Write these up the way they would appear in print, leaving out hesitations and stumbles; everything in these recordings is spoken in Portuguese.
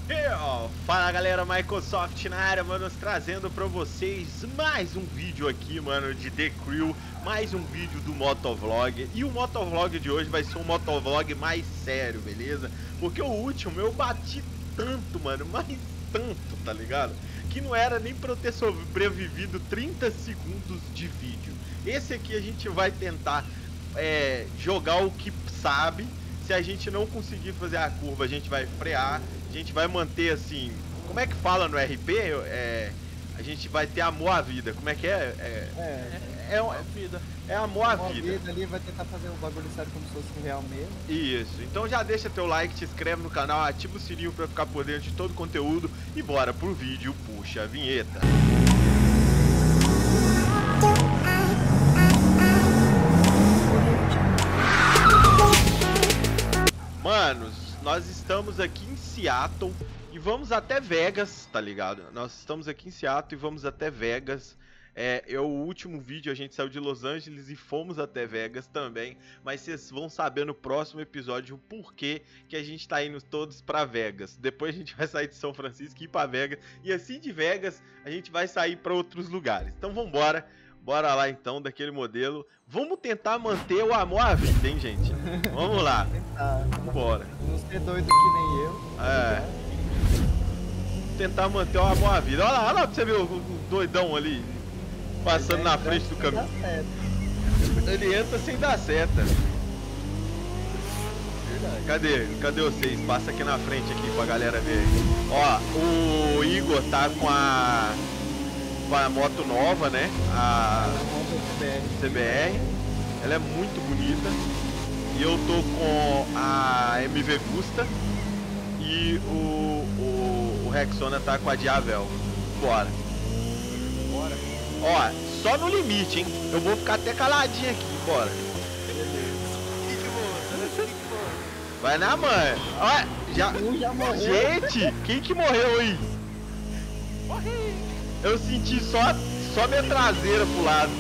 Fala galera, Microsoft na área, mano, trazendo pra vocês mais um vídeo aqui, mano, de The Crew, mais um vídeo do Motovlog. E o Motovlog de hoje vai ser um Motovlog mais sério, beleza? Porque o último eu bati tanto, mano, mas tanto, tá ligado? Que não era nem pra eu ter sobrevivido 30 segundos de vídeo. Esse aqui a gente vai tentar jogar o que sabe. Se a gente não conseguir fazer a curva, a gente vai frear. A gente vai manter assim, como é que fala no RP? A gente vai ter amor à vida. Como é que é? É amor à vida. Ali vai tentar fazer um bagulho sério como se fosse real mesmo. Isso. Então já deixa teu like, te inscreve no canal, ativa o sininho pra ficar por dentro de todo o conteúdo e bora pro vídeo, puxa a vinheta. Manos, nós estamos aqui em Seattle e vamos até Vegas, tá ligado? Nós estamos aqui em Seattle e vamos até Vegas. O último vídeo a gente saiu de Los Angeles e fomos até Vegas também, mas vocês vão saber no próximo episódio o porquê que a gente tá indo todos pra Vegas. Depois a gente vai sair de São Francisco e ir pra Vegas, e assim de Vegas a gente vai sair pra outros lugares. Então vambora. Bora lá então, daquele modelo. Vamos tentar manter o amor à vida, hein, gente? Vamos lá. Vambora. Não ser doido que nem eu. Tentar manter o amor à vida. Olha lá pra você ver o doidão ali. Passando na frente do caminho. Ele entra sem dar seta. Cadê vocês? Passa aqui na frente aqui pra galera ver. Ó, o Igor tá com a moto nova, né? A CBR. Ela é muito bonita. E eu tô com a MV Gusta. E o Rexona tá com a Diavel. Bora. Ó, só no limite, hein? Eu vou ficar até caladinho aqui. Bora. Vai na mãe. Ó, já morreu. Gente, quem que morreu aí? Morri. Eu senti só minha traseira pro lado.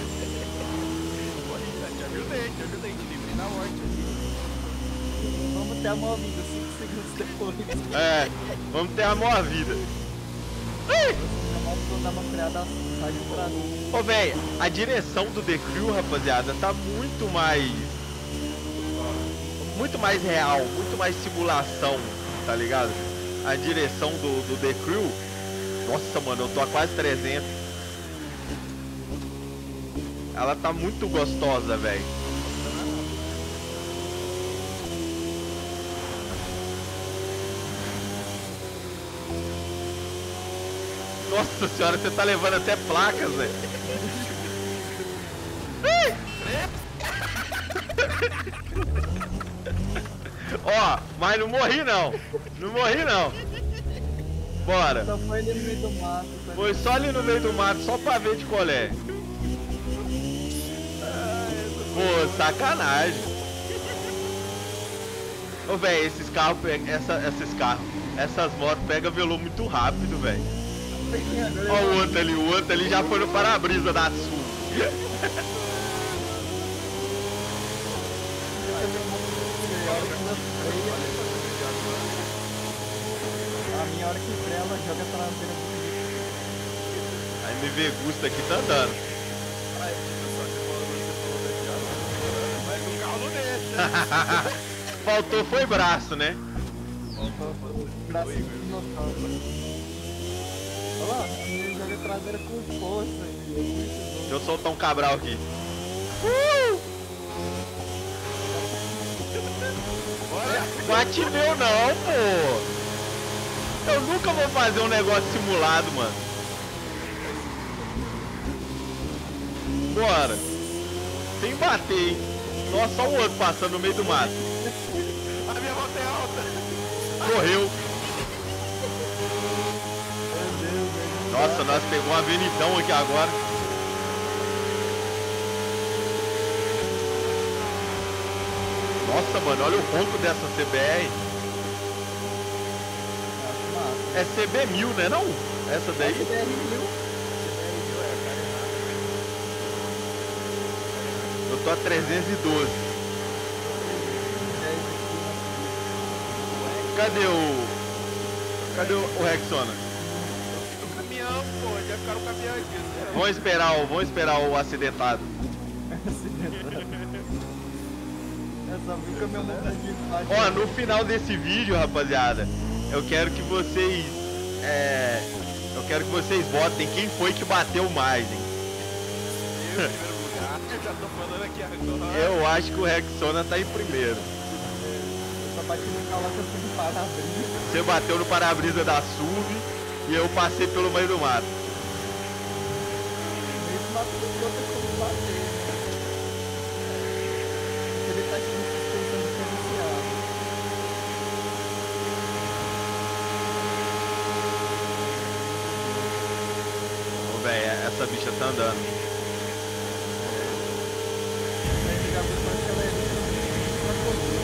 Te ajudei, te livrei na morte aqui. Vamos ter a maior vida 5 segundos depois. Vamos ter a maior vida. Ô, velho, a direção do The Crew, rapaziada, tá muito mais real, muito mais simulação, tá ligado? A direção do The Crew. Nossa, mano, eu tô a quase 300. Ela tá muito gostosa, velho. Nossa senhora, você tá levando até placas, velho. Ó, mas não morri não. Não morri não. Bora. Só foi ali no meio do mato. Foi só ali no meio do mato, só pra ver de colé. Pô, sacanagem. Ô, velho, esses carros, essas motos pegam velour muito rápido, velho. Ó o outro ali já foi no para-brisa da Sul. A minha hora que freia, ela joga pra beira do A MV Gusta aqui tá andando. Mas o carro não deixa. Faltou foi braço, né? braço dinossauro. Olha lá, a minha joga traseira com força. Deixa eu soltar um Cabral aqui. Bate meu não, pô. Eu nunca vou fazer um negócio simulado, mano. Bora. Sem bater, hein. Nossa, só o outro passando no meio do mato. A minha moto é alta. Correu. Nossa, nós pegamos uma avenidão aqui agora. Nossa, mano, olha o ronco dessa CBR. É CB1000, né não? Essa daí? Eu tô a 312. Cadê o... Cadê o Rexona? No caminhão, pô, ele ia ficar no caminhão aqui. Né? Vamos esperar o acidentado. Eu só vi o caminhão de plástico. Ó, no final desse vídeo, rapaziada, eu quero que vocês votem quem foi que bateu mais, hein? Eu, em primeiro lugar, eu já tô falando aqui agora. Eu acho que o Rexona tá em primeiro. Eu só bati no caloca assim de para-brisa. Você bateu no para-brisa da SUV e eu passei pelo meio do mato. Mesmo mato do outro como bater, né? Ele tá aqui me sustentando diferenciado. Ô, velho, essa bicha tá andando. Ele já viu que ela é pra correr.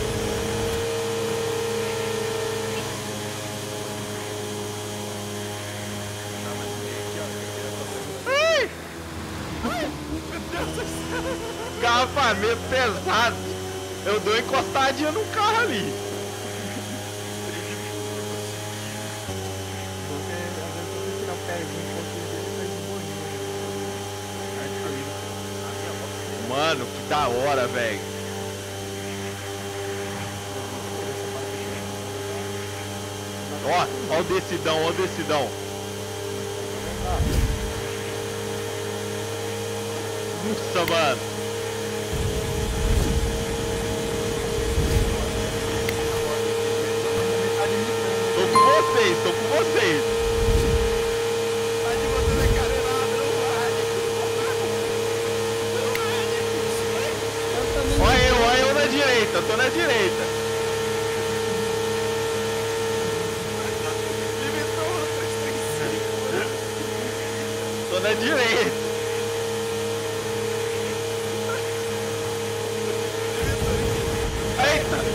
Tá, mas vem aqui, ó. Ai! Meu Deus do céu. Garrafamento pesado. Eu dou encostadinha no carro ali. Porque às vezes eu vou tirar o pezinho um pouquinho dele e faz de boinha. Mano, que da hora, velho. Ó o decidão, ó o decidão. Nossa, mano. Tô com vocês, tô com vocês. Tá de você na carenada, não vale. Não vale. Olha eu na direita, tô na direita. Limitou o 335. Tô na direita. Eita!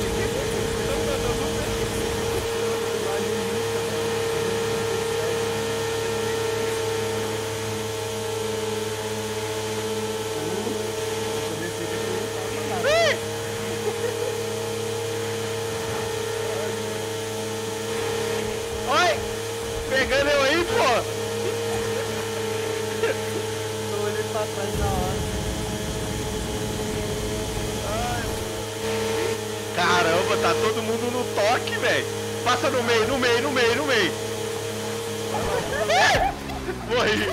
Ih! Oi! Pegando eu aí, pô! Eu olhei pra trás na hora. Caramba, tá todo mundo no toque, velho. Passa no meio, no meio, no meio, no meio. Morri.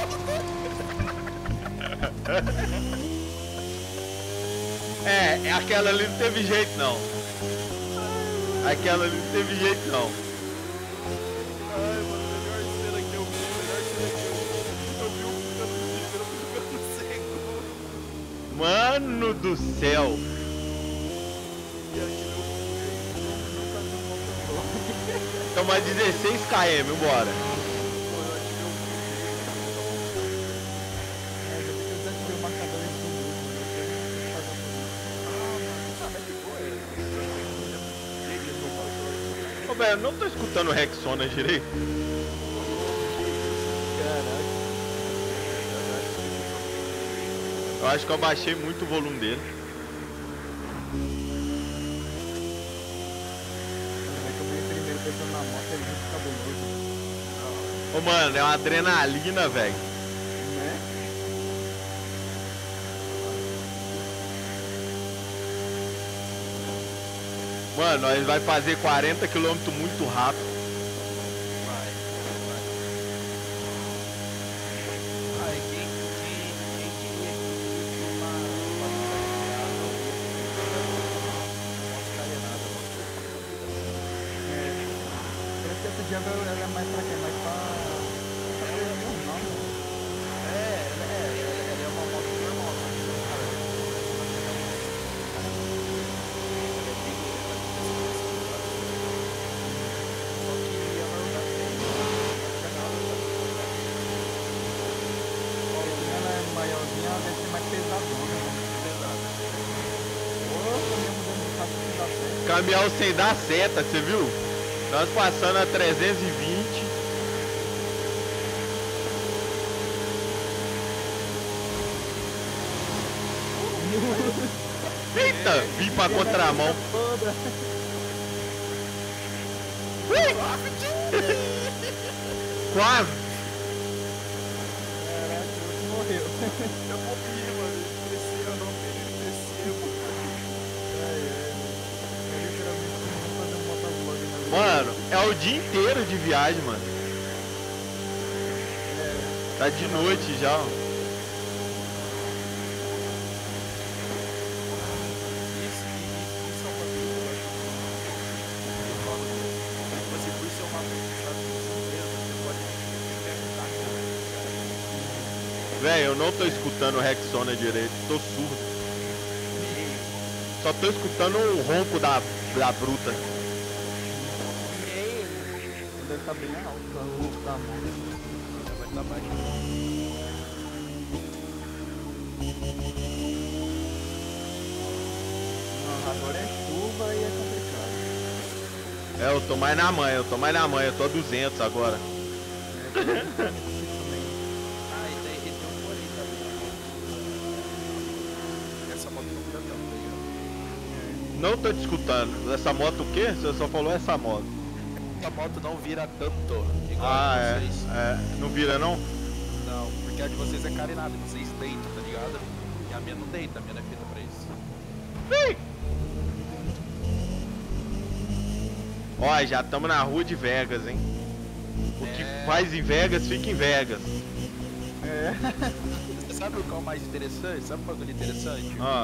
Aquela ali não teve jeito, não. Aquela ali não teve jeito, não. Ai, mano, melhor cena que eu vi, melhor cena que eu vi o ficando seco. Mano do céu. E aqui Toma 16 km, bora. É, já vi que eu desativei o marcador em tudo. Ô, velho, eu não tô escutando o Rexona direito. Caraca. Eu acho que eu abaixei muito o volume dele. Pessoa na moto é muito cabuloso. Ô, mano, é uma adrenalina, velho. Né? Mano, nós vai fazer 40 km muito rápido. vai. Ai, quem queria Parece que essa Diaba ela é mais pra quê? Mais pra... normal. ela é uma moto normal. Só que a normal Ela é maiorzinha, ela deve ser mais pesadona. Ô, caminhão mudando de faixa sem dar certo. Caminhão sem dar seta, você viu? Nós passando a 320. Eita, vim pra contramão. Toda. Ui! Quase. Caraca, o outro morreu. Eu morri, mano. Ele desceu, eu não vi ele desceu. Ai, ai. Eu literalmente vou fazer um motovlog na vida. Mano, é o dia inteiro de viagem, mano. Tá de noite já, ó. Isso é uma coisa que eu acho que você, por ser uma coisa surpresa, você pode perguntar. Véi, eu não tô escutando o Rexona direito, tô surdo. Só tô escutando o ronco da bruta. Deve estar bem alto, o ronco da mão. Vai estar baixo. Agora é chuva e é complicado. É, eu tô mais na manha, eu tô a 200 agora. Ah, e daí ele tem um porém também. Essa moto não fica tanto, tá ligado? Não tô te escutando. Essa moto o quê? Você só falou essa moto. Essa moto não vira tanto, igual Ah, a de é. vocês. É. Não vira não? Não, porque a de vocês é carenada, vocês deitam, tá ligado? E a minha não deita, a minha não é feita pra isso. Ó, já estamos na rua de Vegas, hein? O que faz em Vegas, fica em Vegas. É. Você sabe o que é o mais interessante? Sabe o bagulho interessante? Ó,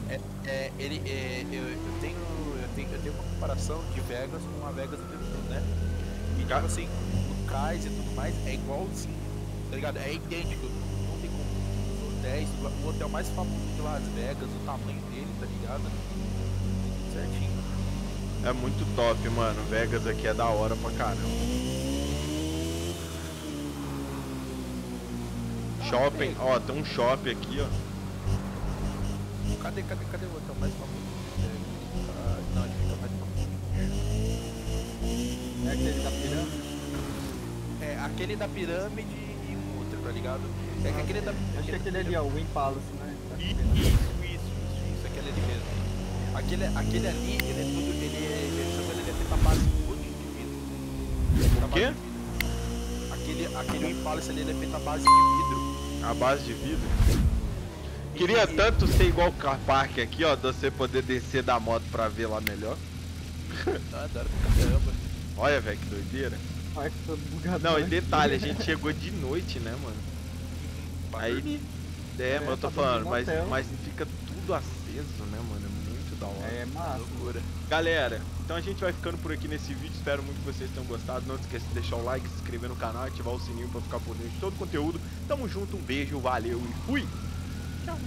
Eu tenho uma comparação de Vegas com a Vegas do Brasil, né? E tipo assim, no cais e tudo mais é igualzinho, tá ligado? É idêntico, não tem como. Os hotéis, o hotel mais famoso de Las Vegas, o tamanho dele, tá ligado? Certinho. é muito top, mano. Vegas aqui é da hora pra caramba. Shopping, ó, tem um shopping aqui, ó. Cadê o hotel mais famoso? Não, ele fica mais famoso. É aquele da pirâmide? É, aquele da pirâmide e um outro, tá ligado? É que aquele da... Acho que aquele ali, ó, o Impalace, né? Isso, aquele ali mesmo. Aquele ali, ele é tudo, ele é feito a base tudo de vidro. O quê? Aquele Impalace ali, ele é feito a base de vidro. A base de vidro. Queria tanto ser igual o car park aqui, ó, de você poder descer da moto pra ver lá melhor. Ah, da hora pra caramba. Olha, velho, que doideira. Ai, que tô bugado. Não, e detalhe, a gente chegou de noite, né, mano? Pra Aí, dormir. mas eu tô tá falando, dormindo no hotel. mas fica tudo aceso, né, mano? É muito da hora. É massa. Loucura. Galera, então a gente vai ficando por aqui nesse vídeo. Espero muito que vocês tenham gostado. Não esqueça de deixar o like, se inscrever no canal, ativar o sininho pra ficar por dentro de todo o conteúdo. Tamo junto, um beijo, valeu e fui!